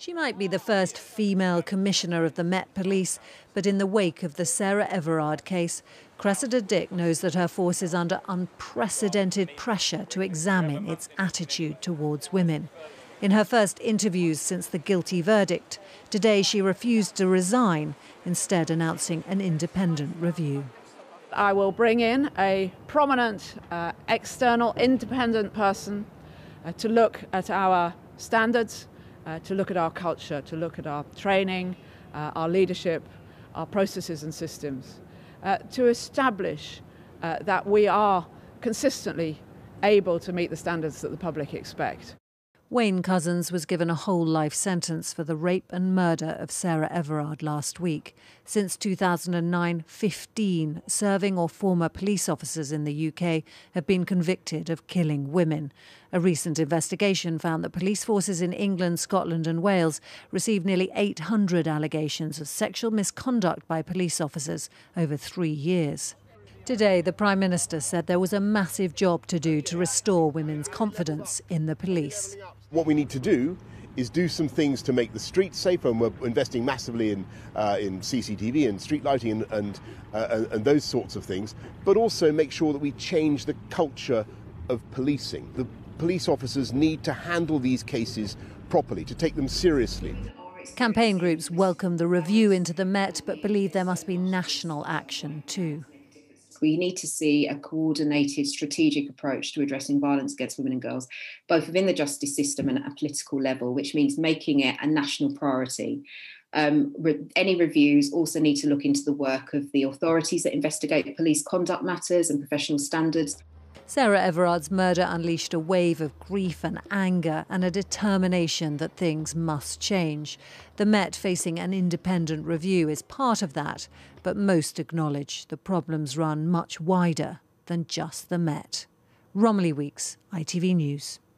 She might be the first female commissioner of the Met Police, but in the wake of the Sarah Everard case, Cressida Dick knows that her force is under unprecedented pressure to examine its attitude towards women. In her first interviews since the guilty verdict, today she refused to resign, instead announcing an independent review. I will bring in a prominent, external, independent person to look at our standards, to look at our culture, to look at our training, our leadership, our processes and systems, to establish that we are consistently able to meet the standards that the public expect. Wayne Couzens was given a whole life sentence for the rape and murder of Sarah Everard last week. Since 2009, 15 serving or former police officers in the UK have been convicted of killing women. A recent investigation found that police forces in England, Scotland and Wales received nearly 800 allegations of sexual misconduct by police officers over 3 years. Today, the Prime Minister said there was a massive job to do to restore women's confidence in the police. What we need to do is do some things to make the streets safer, and we're investing massively in CCTV and street lighting and those sorts of things, but also make sure that we change the culture of policing. The police officers need to handle these cases properly, to take them seriously. Campaign groups welcome the review into the Met, but believe there must be national action too. We need to see a coordinated, strategic approach to addressing violence against women and girls, both within the justice system and at a political level, which means making it a national priority. Any reviews also need to look into the work of the authorities that investigate police conduct matters and professional standards. Sarah Everard's murder unleashed a wave of grief and anger and a determination that things must change. The Met facing an independent review is part of that, but most acknowledge the problems run much wider than just the Met. Romilly Weeks, ITV News.